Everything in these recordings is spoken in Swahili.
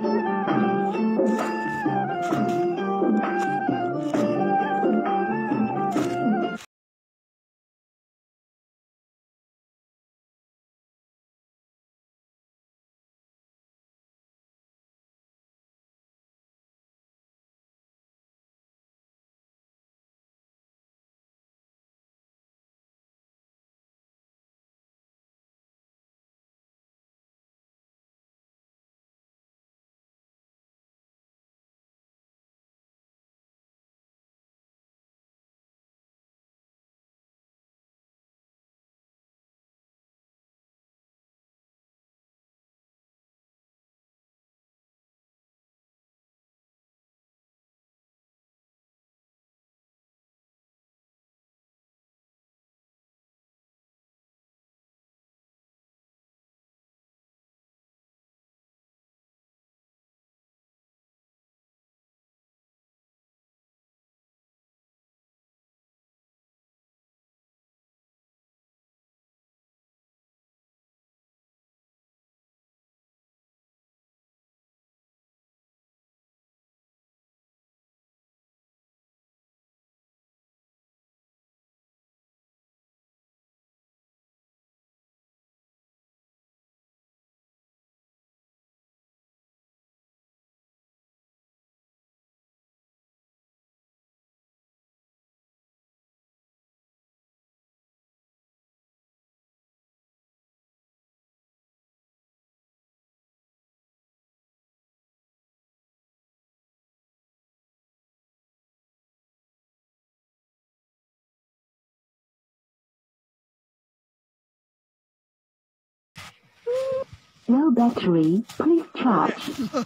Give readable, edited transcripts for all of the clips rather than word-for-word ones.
Low battery, please charge.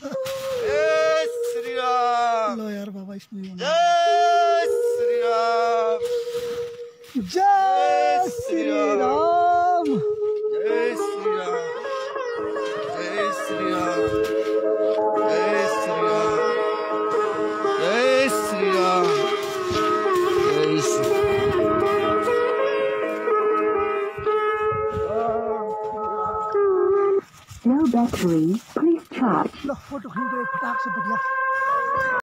Jai Shri Ram. लो यार बाबा इसमें Jai Shri Ram. Jai Shri Ram. Jai Shri Ram. Jai Shri Ram. Jai Shri Ram. Jai Shri Ram. Jai Shri Ram. Low battery, please charge. लो photo खींच दो फटाक से बढ़िया।